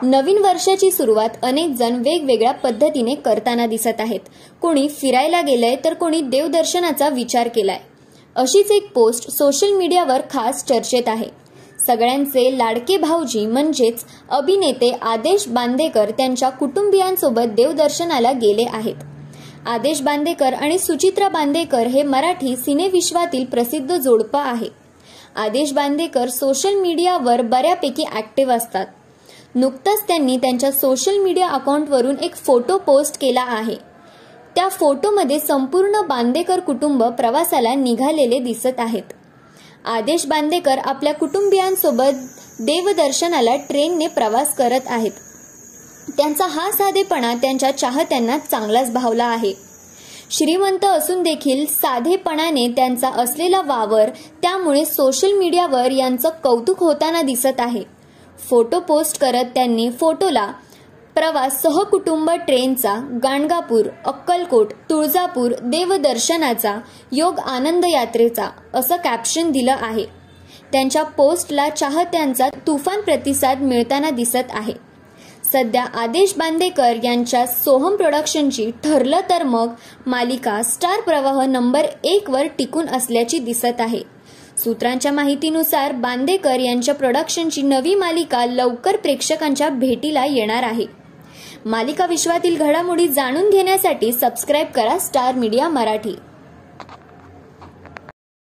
नवीन वर्षाची सुरुवात अनेक जण वेगवेगळ्या पद्धतीने करताना दिसत आहेत। कोणी फिरायला गेलंय तर कोणी देवदर्शनाचा विचार केलाय। अशीच एक पोस्ट सोशल मीडियावर खास चर्चेत आहे। सगळ्यांचे लाडके भाऊजी म्हणजेच अभिनेते आदेश बांदेकर त्यांच्या कुटुंबियांसोबत देवदर्शनाला गेले आहेत। आदेश बांदेकर आणि सुचित्रा बांदेकर हे मराठी सिनेविश्वातील प्रसिद्ध जोडपं आहे। आदेश बांदेकर सोशल मीडियावर बऱ्यापैकी ऍक्टिव्ह असतात। नुकताच त्यांनी त्यांच्या सोशल मीडिया अकाउंटवरून एक फोटो पोस्ट केला आहे। त्या फोटोमध्ये संपूर्ण बांदेकर कुटुंब प्रवासाला निघालेले दिसत आहेत। आदेश बांदेकर आपल्या कुटुंबियांसोबत देवदर्शनाला ट्रेनने प्रवास करत आहेत। त्यांचा हा साधेपणा त्यांच्या चाहत्यांना चांगलाच भावला आहे। श्रीमंत असून देखील साधेपणाने त्यांचा असलेला वावर, त्यामुळे सोशल मीडियावर यांचं कौतुक होताना दिसत आहे। फोटो पोस्ट करत त्यांनी फोटोला प्रवास सहकुटुंब ट्रेनचा, गाणगापूर, अक्कलकोट, तुळजापूर देवदर्शनाचा, योग आनंद यात्रेचा असं कॅप्शन दिलं आहे। त्यांच्या पोस्टला चाहत्यांचा तुफान प्रतिसाद मिळताना दिसत आहे। सध्या आदेश बांदेकर यांच्या सोहम प्रोडक्शनची ठरलं तर मग मालिका स्टार प्रवाह नंबर 1 वर टिकून असल्याची दिसत आहे। सूत्रांच्या माहितीनुसार बांदेकर यांच्या प्रोडक्शनची नवी मालिका लवकर प्रेक्षकांच्या भेटीला येणार आहे। मालिका विश्वातील घडामोडी जाणून घेण्यासाठी सबस्क्राइब करा स्टार मीडिया मराठी।